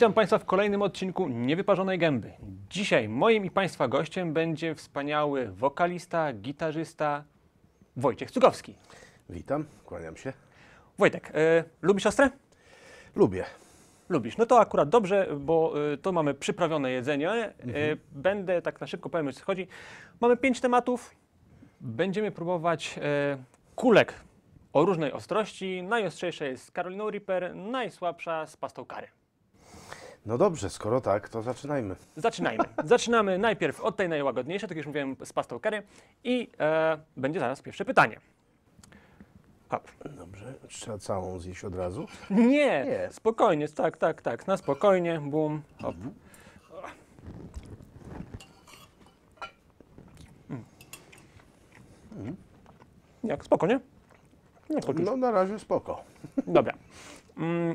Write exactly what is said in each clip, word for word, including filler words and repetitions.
Witam Państwa w kolejnym odcinku Niewyparzonej Gęby. Dzisiaj moim i Państwa gościem będzie wspaniały wokalista, gitarzysta Wojciech Cugowski. Witam, kłaniam się. Wojtek, e, lubisz siostrę? Lubię. Lubisz. No to akurat dobrze, bo e, to mamy przyprawione jedzenie. E, Mhm. Będę tak na szybko powiem, o co chodzi. Mamy pięć tematów. Będziemy próbować e, kulek o różnej ostrości. Najostrzejsza jest z Carolina Reaper, najsłabsza z pastą curry. No dobrze, skoro tak, to zaczynajmy. Zaczynajmy. Zaczynamy najpierw od tej najłagodniejszej, tak jak już mówiłem, z pastą curry. I e, będzie zaraz pierwsze pytanie. Hop. Dobrze, trzeba całą zjeść od razu. Nie, Nie. spokojnie, tak, tak, tak, na spokojnie, bum, hop. Mm. Jak, spokojnie? Jak poczuć? No na razie spoko. Dobra. Mm,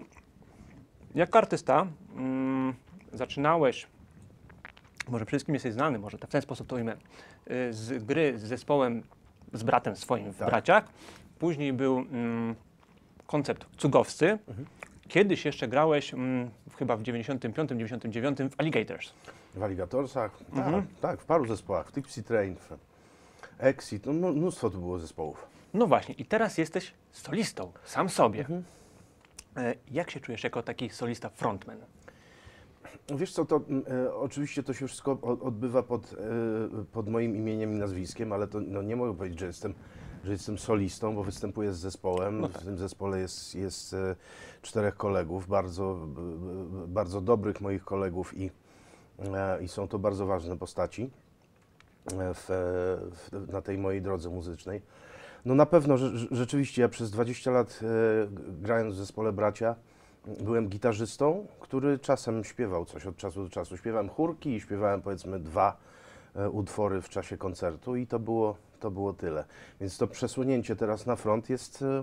jako artysta mm, zaczynałeś, może przede wszystkim jesteś znany, może w ten sposób to ujmę, y, z gry z zespołem, z bratem swoim w Tak. Braciach. Później był mm, koncept Cugowscy. Mhm. Kiedyś jeszcze grałeś mm, chyba w dziewięćdziesiątym piątym dziewięćdziesiątym dziewiątym w Alligators. W Alligatorsach, Mhm. tak, tak, w paru zespołach, w Tipsy Train, w Exit, no mnó- mnóstwo tu było zespołów. No właśnie, i teraz jesteś solistą, sam sobie. Mhm. E, jak się czujesz jako taki solista frontman? Wiesz co, to mm, e, oczywiście to się wszystko o- odbywa pod, e, pod moim imieniem i nazwiskiem, ale to no, nie mogę powiedzieć, że jestem, że jestem solistą, bo występuję z zespołem. No tak. W tym zespole jest, jest e, czterech kolegów, bardzo, b- b- bardzo dobrych moich kolegów i, e, i są to bardzo ważne postaci e, w, w, na tej mojej drodze muzycznej. No na pewno, że, że, rzeczywiście ja przez dwadzieścia lat e, grając w zespole Bracia, byłem gitarzystą, który czasem śpiewał coś od czasu do czasu. Śpiewałem chórki i śpiewałem powiedzmy dwa e, utwory w czasie koncertu i to było, to było tyle. Więc to przesunięcie teraz na front jest, e,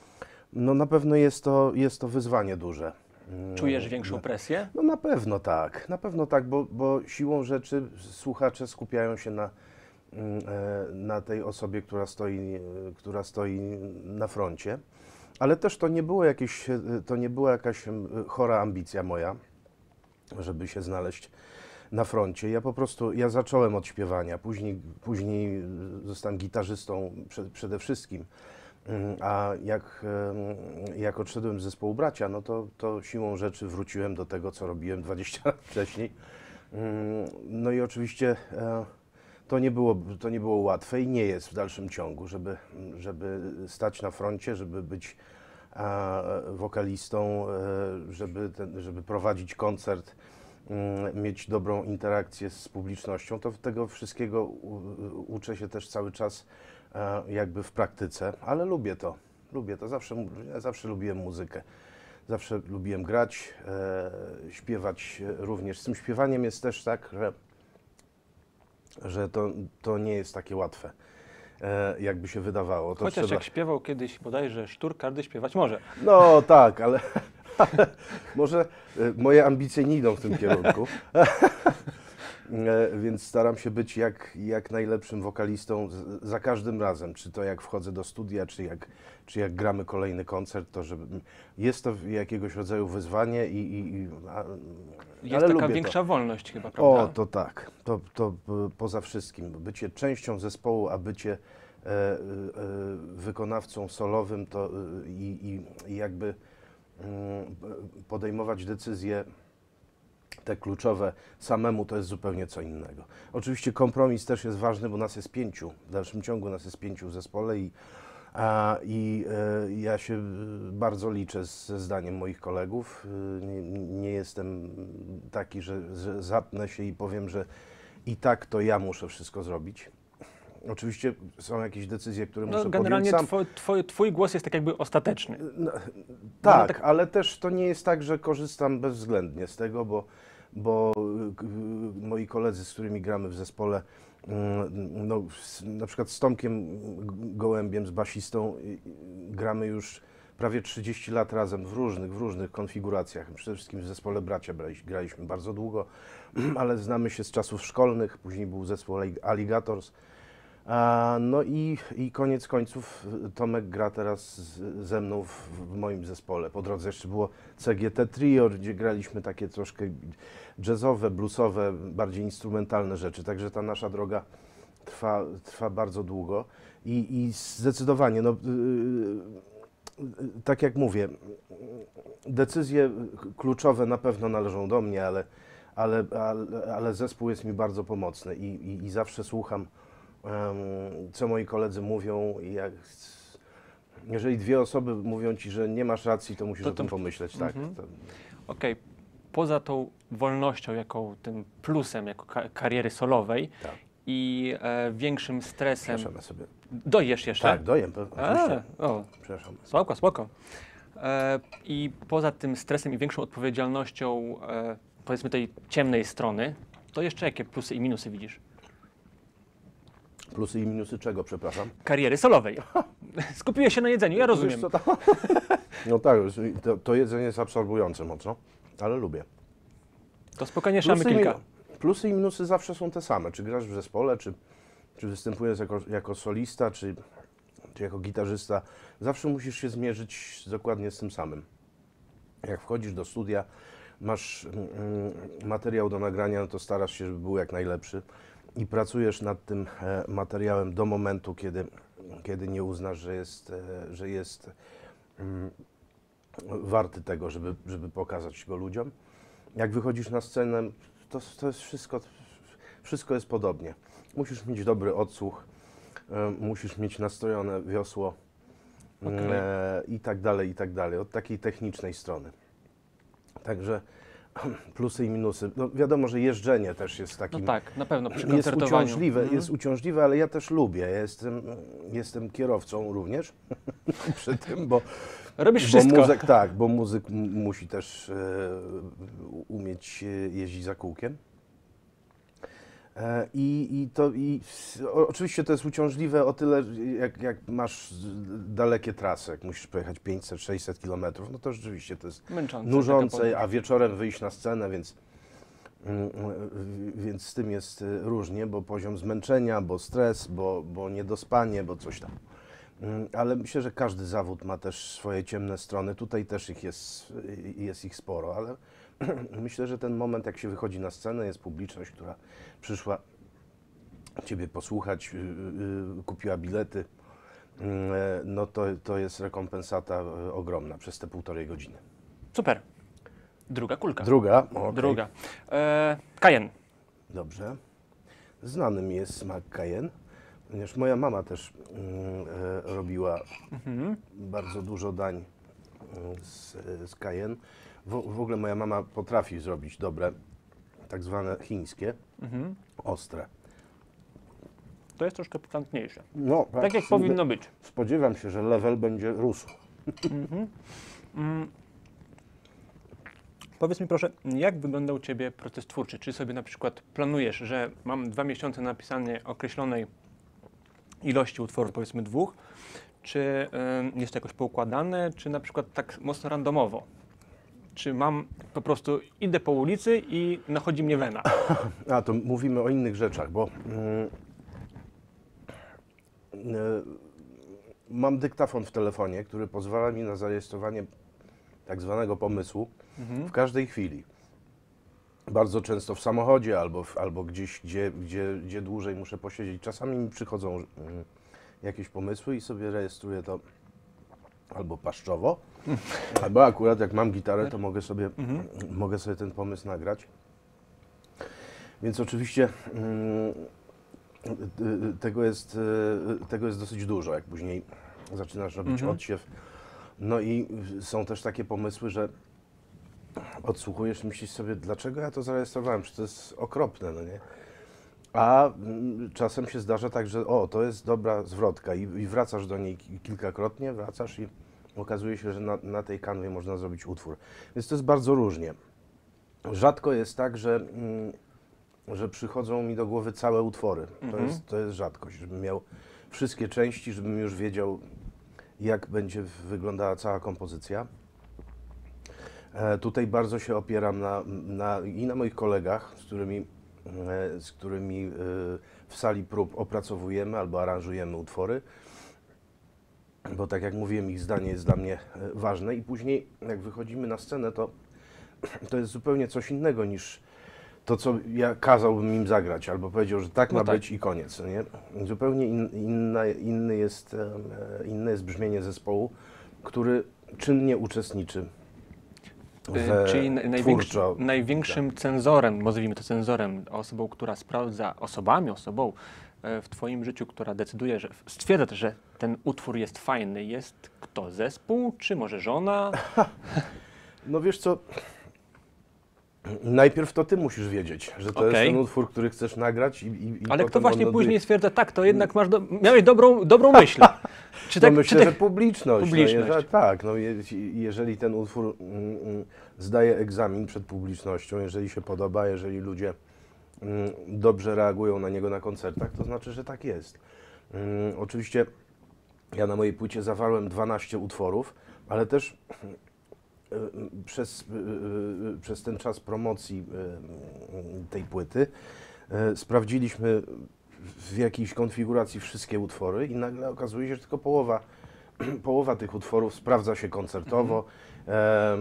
no na pewno jest to, jest to wyzwanie duże. Czujesz No, większą no, presję? No na pewno tak, na pewno tak, bo, bo siłą rzeczy słuchacze skupiają się na, mm, e, na tej osobie, która stoi, e, która stoi na froncie. Ale też to nie było jakieś, e, to nie była jakaś em, chora ambicja moja, żeby się znaleźć na froncie. Ja po prostu, ja zacząłem od śpiewania, później, później e, zostałem gitarzystą prze, przede wszystkim. Mm, A jak, em, jak odszedłem z zespołu Bracia, no to, to siłą rzeczy wróciłem do tego, co robiłem dwadzieścia lat wcześniej. Mm, No i oczywiście e, to nie było, to nie było łatwe i nie jest w dalszym ciągu, żeby, żeby stać na froncie, żeby być e, wokalistą, e, żeby, ten, żeby prowadzić koncert, mm, mieć dobrą interakcję z publicznością. To tego wszystkiego u, uczę się też cały czas e, jakby w praktyce, ale lubię to. Lubię to. Zawsze, ja zawsze lubiłem muzykę. Zawsze lubiłem grać, e, śpiewać również. Z tym śpiewaniem jest też tak, że że to, to nie jest takie łatwe, e, jakby się wydawało. To Chociaż trzeba... jak śpiewał kiedyś bodajże Sztur, każdy śpiewać może. No tak, ale, ale może e, moje ambicje nie idą w tym kierunku, e, więc staram się być jak, jak najlepszym wokalistą z, za każdym razem, czy to jak wchodzę do studia, czy jak, czy jak gramy kolejny koncert, to żeby, jest to jakiegoś rodzaju wyzwanie i, i, i a, Jest ale taka lubię większa to. wolność chyba, prawda? O, to tak, to, to p- poza wszystkim. Bycie częścią zespołu, a bycie e, e, wykonawcą solowym to e, i, i jakby mm, podejmować decyzje te kluczowe samemu, to jest zupełnie co innego. Oczywiście kompromis też jest ważny, bo nas jest pięciu, w dalszym ciągu nas jest pięciu w zespole i, a, i e, ja się bardzo liczę z- ze zdaniem moich kolegów. E, Nie, nie jestem taki, że, że zapnę się i powiem, że i tak to ja muszę wszystko zrobić. Oczywiście są jakieś decyzje, które No, muszę generalnie podjąć sam. twoj, twoj, twój głos jest tak jakby ostateczny. No, No, tak, tak- ale też to nie jest tak, że korzystam bezwzględnie z tego, bo, bo y, y, moi koledzy, z którymi gramy w zespole, mm, no, z, na przykład z Tomkiem Gołębiem, z basistą, y, y, gramy już prawie trzydzieści lat razem w różnych, w różnych konfiguracjach. Przede wszystkim w zespole Bracia braliśmy- graliśmy bardzo długo, ale znamy się z czasów szkolnych, później był zespół Alligators. A, no i, i koniec końców Tomek gra teraz z, ze mną w, w moim zespole. Po drodze jeszcze było C G T Trio, gdzie graliśmy takie troszkę jazzowe, bluesowe, bardziej instrumentalne rzeczy. Także ta nasza droga trwa, trwa bardzo długo i, i zdecydowanie, no, yy, tak jak mówię, decyzje kluczowe na pewno należą do mnie, ale, ale, ale, ale zespół jest mi bardzo pomocny i, i, i zawsze słucham, co moi koledzy mówią i jak, jeżeli dwie osoby mówią ci, że nie masz racji, to musisz To o tym to- pomyśleć, tak. Mhm. To, Okej, poza tą wolnością, jako tym plusem, jako ka kariery solowej tak. i e, większym stresem, Przepraszam, ja sobie. dojesz jeszcze? Tak, dojem, pewnie, A, oczywiście. o, Przepraszam. spoko, spoko. E, I poza tym stresem i większą odpowiedzialnością, e, powiedzmy tej ciemnej strony, to jeszcze jakie plusy i minusy widzisz? Plusy i minusy czego, przepraszam? Kariery solowej. Skupiłeś się na jedzeniu, ja rozumiem. Wiesz, co tam? No tak, to, to jedzenie jest absorbujące mocno, ale lubię. To spokojnie jeszcze mamy Plusy i, kilka. mi- plusy i minusy zawsze są te same. Czy grasz w zespole, czy, czy występujesz jako, jako solista, czy, czy jako gitarzysta. Zawsze musisz się zmierzyć dokładnie z tym samym. Jak wchodzisz do studia, masz mm, materiał do nagrania, no to starasz się, żeby był jak najlepszy i pracujesz nad tym e, materiałem do momentu, kiedy, kiedy nie uznasz, że jest, e, że jest mm, warty tego, żeby, żeby pokazać go ludziom. Jak wychodzisz na scenę, to, to jest wszystko, wszystko jest podobnie. Musisz mieć dobry odsłuch, e, musisz mieć nastrojone wiosło Okej. e, i tak dalej, i tak dalej, od takiej technicznej strony. Także plusy i minusy. No wiadomo, że jeżdżenie też jest No takim, tak, na pewno przy jest koncertowaniu. uciążliwe, Mhm. jest uciążliwe, ale ja też lubię. Ja jestem, jestem kierowcą również przy tym, bo Robisz bo wszystko. muzyk, tak, bo muzyk m- musi też e, umieć e, jeździć za kółkiem. E, I, i to i s- o, oczywiście to jest uciążliwe o tyle, jak, jak masz z- dalekie trasy, jak musisz pojechać pięćset sześćset kilometrów, no to rzeczywiście to jest Męczące. nużące, taka a wieczorem wyjść na scenę, więc, mm, więc z tym jest e, różnie, bo poziom zmęczenia, bo stres, bo, bo niedospanie, bo coś tam. Mm, Ale myślę, że każdy zawód ma też swoje ciemne strony. Tutaj też ich jest, jest ich sporo, ale myślę, że ten moment, jak się wychodzi na scenę, jest publiczność, która przyszła Ciebie posłuchać, y, y, kupiła bilety, y, no to, to jest rekompensata y, ogromna przez te półtorej godziny. Super. Druga kulka. Druga. okej. Druga. E, Cayenne. Dobrze. Znany mi jest smak Cayenne, ponieważ moja mama też mm, e, robiła Mhm. bardzo dużo dań mm, z, z Cayenne. W, w ogóle moja mama potrafi zrobić dobre, tak zwane chińskie, Mhm. ostre. To jest troszkę pikantniejsze. No, Tak jak powinno być. Spodziewam się, że level będzie rósł. Mhm. Mm. Powiedz mi proszę, jak wygląda u Ciebie proces twórczy? Czy sobie na przykład planujesz, że mam dwa miesiące na napisanie określonej ilości utworów, powiedzmy dwóch, czy y, jest to jakoś poukładane, czy na przykład tak mocno randomowo? Czy mam po prostu, idę po ulicy i nachodzi mnie wena? A, to mówimy o innych rzeczach, bo mm, e, mam dyktafon w telefonie, który pozwala mi na zarejestrowanie tak zwanego pomysłu Mhm. w każdej chwili. Bardzo często w samochodzie albo, w, albo gdzieś, gdzie, gdzie, gdzie dłużej muszę posiedzieć. Czasami mi przychodzą mm, jakieś pomysły i sobie rejestruję to albo paszczowo, albo akurat jak mam gitarę, to mogę sobie, Mhm. mogę sobie ten pomysł nagrać. Więc oczywiście mm, y, y, tego jest, y, tego jest dosyć dużo, jak później zaczynasz robić Mhm. odsiew. No i są też takie pomysły, że odsłuchujesz i myślisz sobie, dlaczego ja to zarejestrowałem, przecież to jest okropne, no nie? A mm, czasem się zdarza tak, że o, to jest dobra zwrotka i, i wracasz do niej ki- kilkakrotnie, wracasz i okazuje się, że na, na tej kanwie można zrobić utwór. Więc to jest bardzo różnie. Rzadko jest tak, że, mm, że przychodzą mi do głowy całe utwory. To, Mhm. jest, to jest rzadkość, żebym miał wszystkie części, żebym już wiedział, jak będzie wyglądała cała kompozycja. E, tutaj bardzo się opieram na, na, i na moich kolegach, z którymi e, z którymi e, w sali prób opracowujemy albo aranżujemy utwory, bo tak jak mówiłem, ich zdanie jest dla mnie e, ważne i później jak wychodzimy na scenę, to to jest zupełnie coś innego niż to, co ja kazałbym im zagrać, albo powiedział, że tak No ma tak. być i koniec, no nie? Zupełnie in, inna, inny jest, e, inne jest brzmienie zespołu, który czynnie uczestniczy Y, w Czyli naj- największy, twórczo. największym cenzorem, nazwijmy to cenzorem, osobą, która sprawdza, osobami, osobą e, w Twoim życiu, która decyduje, że stwierdza też, że ten utwór jest fajny, jest kto? Zespół, czy może żona? No wiesz co, najpierw to ty musisz wiedzieć, że to Okej. jest ten utwór, który chcesz nagrać i, i, i Ale kto potem właśnie on notuje- później stwierdza, tak, to jednak masz do, miałeś dobrą, dobrą myśl. Czy No tak, myślę, czy że tak, publiczność. publiczność. No, jeżeli, tak, no, je, jeżeli ten utwór mm, mm, zdaje egzamin przed publicznością, jeżeli się podoba, jeżeli ludzie mm, dobrze reagują na niego na koncertach, to znaczy, że tak jest. Mm, oczywiście ja na mojej płycie zawarłem dwanaście utworów, ale też y, y, przez, y, y, przez ten czas promocji y, y, tej płyty y, sprawdziliśmy w jakiejś konfiguracji wszystkie utwory i nagle okazuje się, że tylko połowa, połowa tych utworów sprawdza się koncertowo e, e,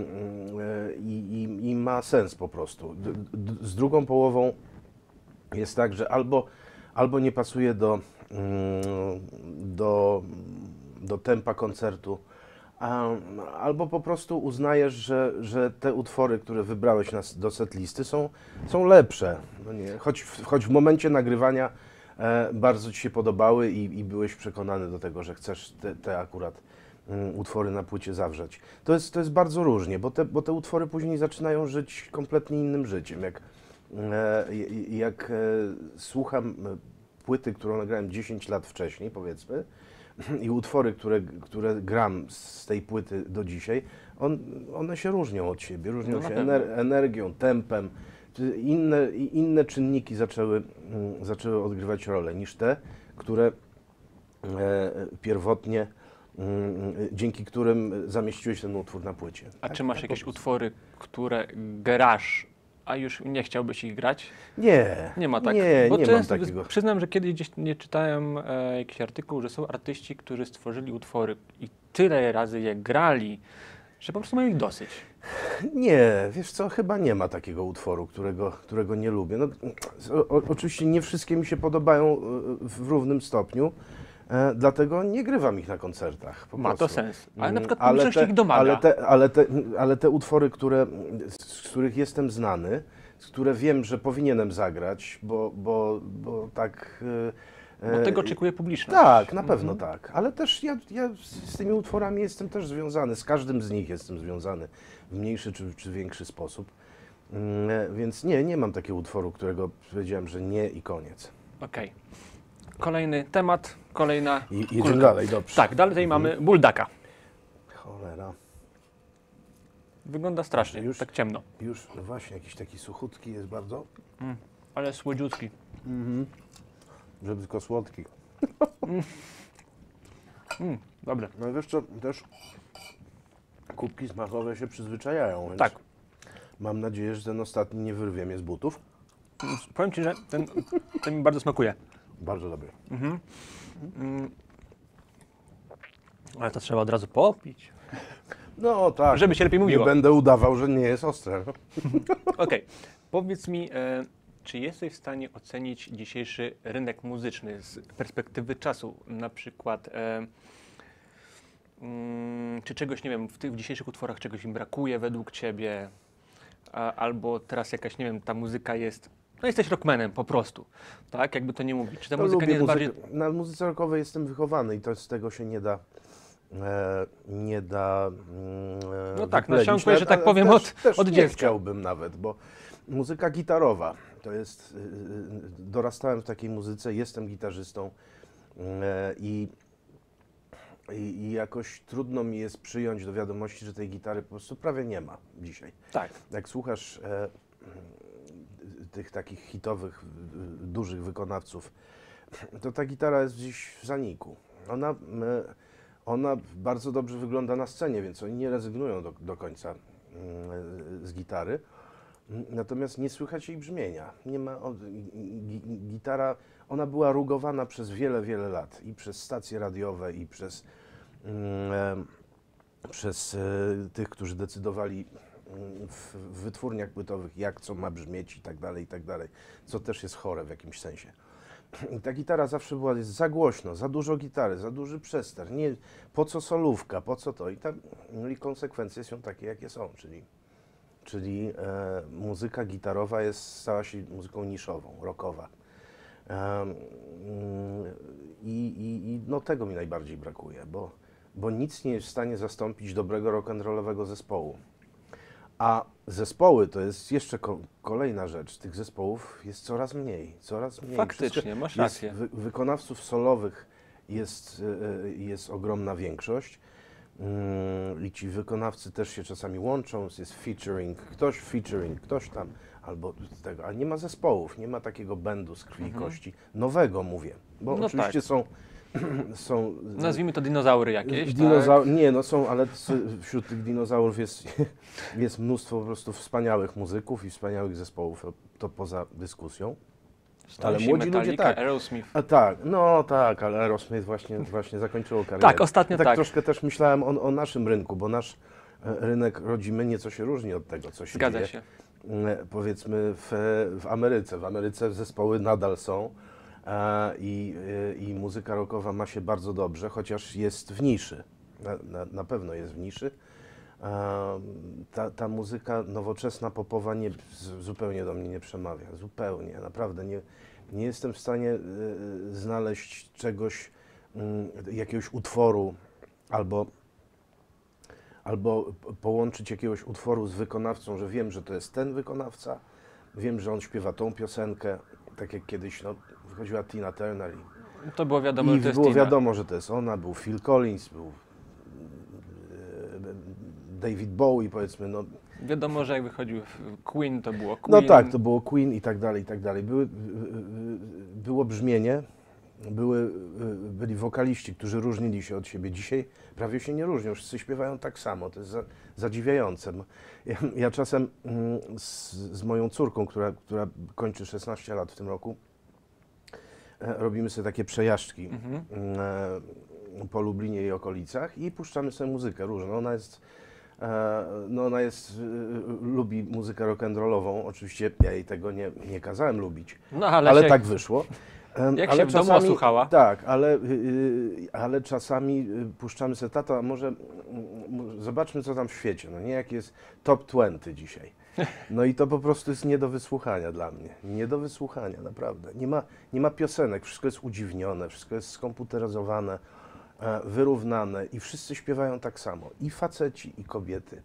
i, i, i ma sens po prostu. D, d, z drugą połową jest tak, że albo, albo nie pasuje do, mm, do, do tempa koncertu, a, albo po prostu uznajesz, że, że te utwory, które wybrałeś na, do setlisty są, są lepsze. No nie, choć, w, choć w momencie nagrywania e, bardzo ci się podobały i, i byłeś przekonany do tego, że chcesz te, te akurat mm, utwory na płycie zawrzeć. To jest, to jest bardzo różnie, bo te, bo te utwory później zaczynają żyć kompletnie innym życiem. Jak, e, jak e, słucham płyty, którą nagrałem dziesięć lat wcześniej, powiedzmy, i utwory, które, które gram z tej płyty do dzisiaj, on, one się różnią od siebie, różnią No na się pewno. ener energią, tempem. Czy Inne, i inne czynniki zaczęły, mm, zaczęły odgrywać rolę niż te, które e, pierwotnie, mm, dzięki którym zamieściłeś ten utwór na płycie. A Tak- czy masz tak jakieś po prostu. utwory, które grasz, a już nie chciałbyś ich grać? Nie, Nie ma tak. nie, Bo nie mam często, takiego. przyznam, że kiedyś gdzieś nie czytałem e, jakiś artykuł, że są artyści, którzy stworzyli utwory i tyle razy je grali, że po prostu mają ich dosyć. Nie, wiesz co, chyba nie ma takiego utworu, którego, którego nie lubię. No, o, o, oczywiście nie wszystkie mi się podobają e, w równym stopniu, e, dlatego nie grywam ich na koncertach. Po Ma to prostu. sens. Ale na Mm, przykład ale publiczność te, ich domaga. ale te, ale, te, ale te utwory, które, z których jestem znany, z które wiem, że powinienem zagrać, bo, bo, bo tak... e, Bo tego e, oczekuje publiczność. Tak, na pewno tak, ale też ja, ja z tymi utworami jestem też związany, z każdym z nich jestem związany w mniejszy czy, czy większy sposób, mm, więc nie, nie mam takiego utworu, którego powiedziałem, że nie i koniec. Okej. Kolejny temat, kolejna I jedziemy kulka. dalej, dobrze. Tak, dalej mamy buldaka. Cholera, Wygląda strasznie, Już? tak ciemno, już no właśnie jakiś taki suchutki jest bardzo, ale słodziutki. żeby tylko słodki. Mm, dobre. No wiesz co, też kubki smakowe się przyzwyczajają, więc Tak. mam nadzieję, że ten ostatni nie wyrwie mnie z butów. Powiem Ci, że ten, ten mi bardzo smakuje. Bardzo dobry. Mm. Ale to trzeba od razu popić. No tak. Żeby się lepiej Nie mówiło. będę udawał, że nie jest ostre. Okej, powiedz mi, e, czy jesteś w stanie ocenić dzisiejszy rynek muzyczny z perspektywy czasu? Na przykład, e, mm, czy czegoś, nie wiem, w tych w dzisiejszych utworach czegoś im brakuje według Ciebie? A, albo teraz jakaś, nie wiem, ta muzyka jest... No jesteś rockmanem po prostu, tak? Jakby to nie mówić. Czy ta No, muzyka lubię nie jest muzykę. bardziej... Na muzyce rockowej jestem wychowany i to z tego się nie da e, nie da mm, e, No tak, wyplenić. nasiąkłeś, że tak Ale powiem, też, od- też od nie dziecka. chciałbym nawet, bo muzyka gitarowa to jest, y, y, dorastałem w takiej muzyce, jestem gitarzystą e, i I, I jakoś trudno mi jest przyjąć do wiadomości, że tej gitary po prostu prawie nie ma dzisiaj. Tak. Jak słuchasz e, tych takich hitowych, y, dużych wykonawców, to ta gitara jest gdzieś w zaniku. Ona, e, ona bardzo dobrze wygląda na scenie, więc oni nie rezygnują do, do końca mm, z gitary. natomiast nie słychać jej brzmienia. Nie ma, o, gi, gitara, ona była rugowana przez wiele, wiele lat i przez stacje radiowe, i przez, mm, e, przez e, tych, którzy decydowali w, w wytwórniach płytowych, jak co ma brzmieć i tak dalej, i tak dalej, co też jest chore w jakimś sensie. I ta gitara zawsze była, jest za głośno, za dużo gitary, za duży przester, nie, po co solówka, po co to? I, ta, no i konsekwencje są takie, jakie są, czyli, czyli e, muzyka gitarowa jest, stała się muzyką niszową, rockowa. E, i, i, I no tego mi najbardziej brakuje, bo, bo nic nie jest w stanie zastąpić dobrego rock'n'rollowego zespołu. A zespoły to jest jeszcze ko kolejna rzecz. Tych zespołów jest coraz mniej, coraz mniej. Faktycznie, Wszystko masz jest, rację. wy wykonawców solowych jest, y, jest ogromna większość. Yy, I ci wykonawcy też się czasami łączą, jest featuring, ktoś featuring, ktoś tam, albo tego, ale nie ma zespołów, nie ma takiego bandu z krwi i Mhm. kości, nowego mówię, bo No oczywiście tak. są, są Nazwijmy to dinozaury jakieś, Dinoza tak? Nie, no są, ale wśród tych dinozaurów jest, jest mnóstwo po prostu wspaniałych muzyków i wspaniałych zespołów, to poza dyskusją. Stali ale się młodzi ludzie Metallica, tak. Aerosmith. A tak, no tak, ale Aerosmith właśnie, właśnie zakończyło karierę. Tak, ostatnio tak. tak. troszkę też myślałem o, o naszym rynku, bo nasz e, rynek rodzimy nieco się różni od tego, co się Zgadza dzieje. się. E, Powiedzmy w, w Ameryce. W Ameryce zespoły nadal są e, i, e, i muzyka rockowa ma się bardzo dobrze, chociaż jest w niszy. Na, na, na pewno jest w niszy. E, ta, ta muzyka nowoczesna, popowa nie, z, zupełnie do mnie nie przemawia. Zupełnie, naprawdę nie, nie jestem w stanie e, znaleźć czegoś, m, jakiegoś utworu albo albo połączyć jakiegoś utworu z wykonawcą, że wiem, że to jest ten wykonawca, wiem, że on śpiewa tą piosenkę, tak jak kiedyś no, wychodziła Tina Turner i, To było wiadomo, i że to jest było Tina. wiadomo, że to jest ona, był Phil Collins, był e, David Bowie, powiedzmy, no, Wiadomo, że jak wychodził Queen, to było no Queen. tak, to było Queen i tak dalej, i tak dalej. Były, było brzmienie, były, byli wokaliści, którzy różnili się od siebie. Dzisiaj prawie się nie różnią, wszyscy śpiewają tak samo, to jest za, zadziwiające. Ja, ja czasem mm, z, z moją córką, która, która kończy szesnaście lat w tym roku, e, robimy sobie takie przejażdżki Mhm. e, po Lublinie i okolicach i puszczamy sobie muzykę różną. Ona jest, e, no ona jest, e, lubi muzykę rock'n'rollową, oczywiście ja jej tego nie, nie kazałem lubić, No ale, ale się, tak wyszło. Em, jak ale się w domu osłuchała. Tak, ale, y, ale czasami y, puszczamy sobie, tato, a może mm, zobaczmy, co tam w świecie, no nie, jak jest top dwadzieścia dzisiaj. No i to po prostu jest nie do wysłuchania dla mnie, nie do wysłuchania, naprawdę. Nie ma, nie ma piosenek, wszystko jest udziwnione, wszystko jest skomputeryzowane, e, wyrównane i wszyscy śpiewają tak samo, i faceci, i kobiety.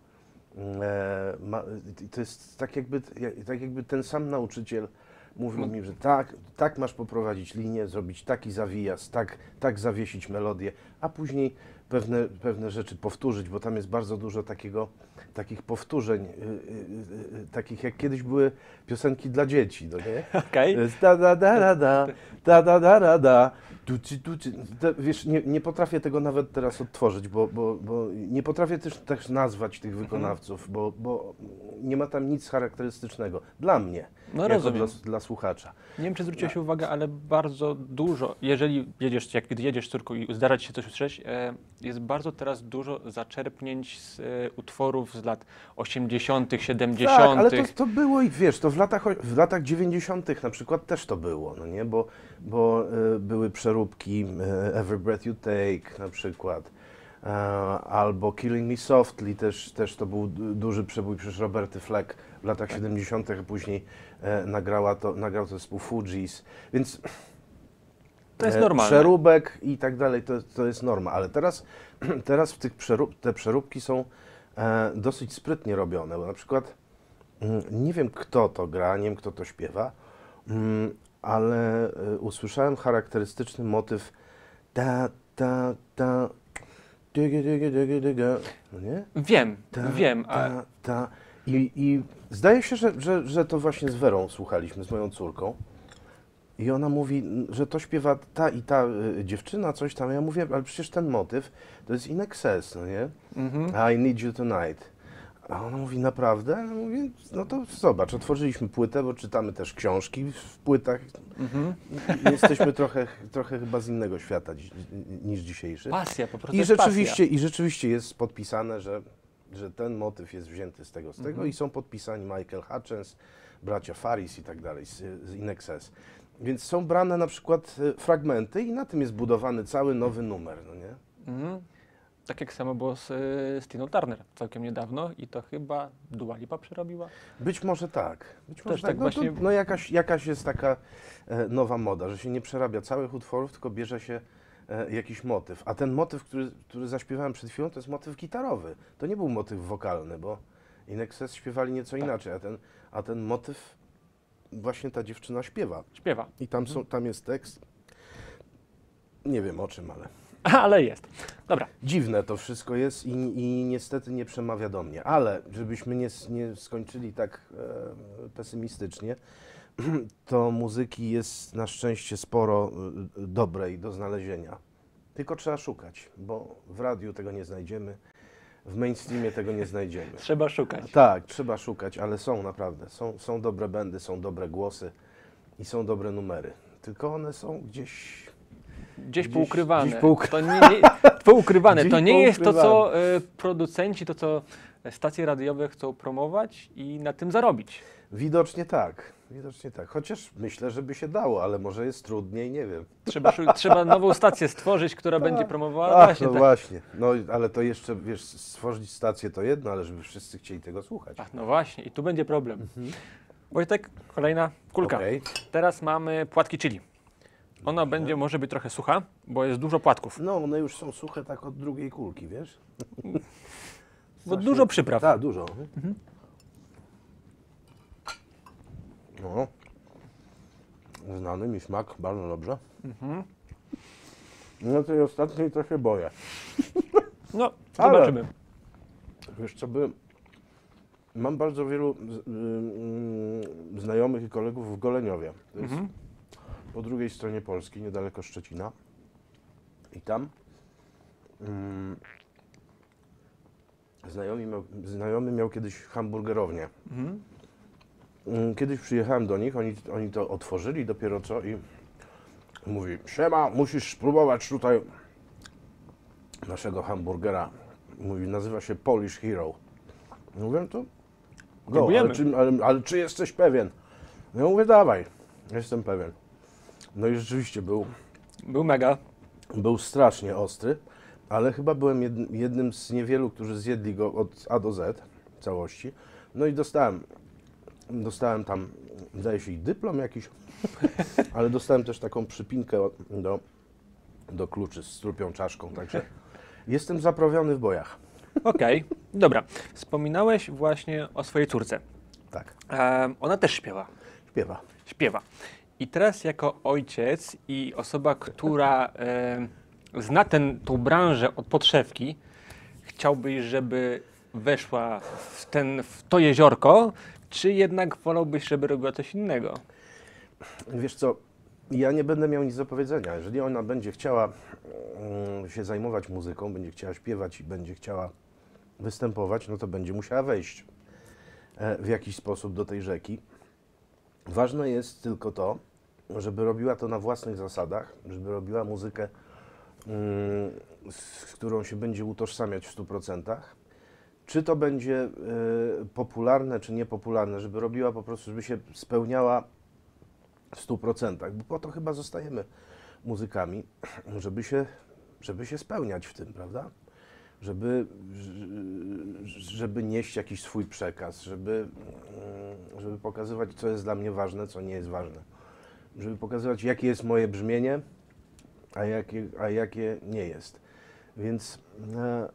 E, ma, to jest tak jakby, tak jakby ten sam nauczyciel mówił No. mi, że tak, tak masz poprowadzić linię, zrobić taki zawijas, tak, tak zawiesić melodię, a później pewne, pewne rzeczy powtórzyć, bo tam jest bardzo dużo takiego, takich powtórzeń, y, y, y, takich jak kiedyś były piosenki dla dzieci, no nie? Okej. To jest da da da da da, da da da da da, tuci, tuci. To, wiesz, nie, nie potrafię tego nawet teraz odtworzyć, bo, bo, bo nie potrafię też, też nazwać tych wykonawców, bo, bo nie ma tam nic charakterystycznego dla mnie, No jako rozumiem. dla, dla słuchacza. Nie wiem, czy zwróciłeś uwagę, ale bardzo dużo, jeżeli jedziesz, jak gdy jedziesz z córką i zdarza ci się coś usłyszeć, e, jest bardzo teraz dużo zaczerpnięć z e, utworów z lat osiemdziesiątych, siedemdziesiątych. Tak, ale to, to było i wiesz, to w latach, w latach dziewięćdziesiątych na przykład też to było, no nie, bo, bo y, były przeróbki y, Every Breath You Take na przykład, e, albo Killing Me Softly, też, też to był du- duży przebój, przecież Roberty Fleck w latach siedemdziesiątych, a później e, nagrała to, nagrał to zespół Fugees, więc To jest e, normalne. przeróbek i tak dalej, to, to jest norma, ale teraz, teraz w tych przerób, te przeróbki są e, dosyć sprytnie robione, bo na przykład mm, nie wiem, kto to gra, nie wiem, kto to śpiewa, mm, ale e, usłyszałem charakterystyczny motyw ta, ta, ta, dygy, dygy, dygy, dygy, no nie? Wiem, Ta, wiem, a ta, ta. I, I zdaje się, że, że, że to właśnie z Werą słuchaliśmy, z moją córką. I ona mówi, że to śpiewa ta i ta y, dziewczyna, coś tam. Ja mówię, ale przecież ten motyw to jest In Excess, no nie? mhm. I Need You Tonight. A on mówi, naprawdę? No mówię, no to zobacz, otworzyliśmy płytę, bo czytamy też książki w płytach. Mhm. I jesteśmy trochę, trochę chyba z innego świata dzi- niż dzisiejszy. Pasja, po prostu I jest rzeczywiście, pasja. I rzeczywiście jest podpisane, że, że ten motyw jest wzięty z tego, z tego Mhm. i są podpisani Michael Hutchence, bracia Faris i tak dalej, z, z In Excess. Więc są brane na przykład e, fragmenty i na tym jest budowany cały nowy numer, no nie? Mhm. Tak jak samo było z, y, z Tiną Turner całkiem niedawno i to chyba Dua Lipa przerobiła. Być może tak. Być może Też tak. tak No, właśnie- to, no jakaś, jakaś jest taka e, nowa moda, że się nie przerabia całych utworów, tylko bierze się e, jakiś motyw. A ten motyw, który, który zaśpiewałem przed chwilą, to jest motyw gitarowy. To nie był motyw wokalny, bo In Excess śpiewali nieco Tak. inaczej, a ten, a ten motyw właśnie ta dziewczyna śpiewa. Śpiewa. I tam, są, tam jest tekst. Nie wiem o czym, ale Ale jest. Dobra. dziwne to wszystko jest i, i niestety nie przemawia do mnie. Ale żebyśmy nie, s- nie skończyli tak e, pesymistycznie, to muzyki jest na szczęście sporo e, dobrej do znalezienia. Tylko trzeba szukać, bo w radiu tego nie znajdziemy, w mainstreamie tego nie znajdziemy. Trzeba szukać. Tak, trzeba szukać, ale są naprawdę. Są, są dobre bendy, są dobre głosy i są dobre numery. Tylko one są gdzieś... Gdzieś, Gdzieś- poukrywane. gdzieś poukry- To nie, nie, poukrywane. Gdzieś To nie jest to, co poukrywane. y, producenci, to co stacje radiowe chcą promować i na tym zarobić. Widocznie tak, widocznie tak. Chociaż myślę, że by się dało, ale może jest trudniej, nie wiem. Trzeba, szu- trzeba nową stację stworzyć, która będzie promowała Ach, właśnie no tak. właśnie. No ale to jeszcze, wiesz, stworzyć stację to jedno, ale żeby wszyscy chcieli tego słuchać. Ach, no właśnie, i tu będzie problem. Wojtek, kolejna kulka. Okej. Teraz mamy płatki chili. Ona będzie, może być trochę sucha, bo jest dużo płatków. No, one już są suche tak od drugiej kulki, wiesz? Bo Strasznie- dużo przypraw. Tak, dużo. No. Znany mi smak, bardzo dobrze. No tej ostatniej to się boję. No, Ale- zobaczymy. Wiesz co, by... mam bardzo wielu z- ym, znajomych i kolegów w Goleniowie. To jest Mhm. po drugiej stronie Polski, niedaleko Szczecina. I tam ym, znajomy, miał, znajomy miał kiedyś hamburgerownię. Mhm. Ym, Kiedyś przyjechałem do nich, oni, oni to otworzyli dopiero co i mówi, siema, musisz spróbować tutaj naszego hamburgera. Mówi, nazywa się Polish Hero. Mówię, to go, Próbujemy. ale czy, ale, ale czy jesteś pewien? Ja mówię, dawaj, jestem pewien. No i rzeczywiście był, Był mega. był strasznie ostry, ale chyba byłem jed, jednym z niewielu, którzy zjedli go od A do Z w całości. No i dostałem, dostałem tam, zdaje się, i dyplom jakiś, ale dostałem też taką przypinkę od- do, do kluczy z trupią czaszką, także jestem zaprawiony w bojach. Okej, dobra. Wspominałeś właśnie o swojej córce. Tak, Em, ona też śpiewa. śpiewa. Śpiewa. I teraz jako ojciec i osoba, która em, zna ten, tą branżę od podszewki, chciałbyś, żeby weszła w, ten, w to jeziorko, czy jednak wolałbyś, żeby robiła coś innego? Wiesz co, ja nie będę miał nic do powiedzenia. Jeżeli ona będzie chciała mm, się zajmować muzyką, będzie chciała śpiewać i będzie chciała występować, no to będzie musiała wejść e, w jakiś sposób do tej rzeki. Ważne jest tylko to, żeby robiła to na własnych zasadach, żeby robiła muzykę, mm, z którą się będzie utożsamiać w stu procentach. Czy to będzie e, popularne, czy niepopularne, żeby robiła po prostu, żeby się spełniała w stu procentach, bo po to chyba zostajemy muzykami, żeby się, żeby się spełniać w tym, prawda? Żeby, żeby nieść jakiś swój przekaz, żeby, żeby pokazywać, co jest dla mnie ważne, co nie jest ważne. Żeby pokazywać, jakie jest moje brzmienie, a jakie, a jakie nie jest. Więc e,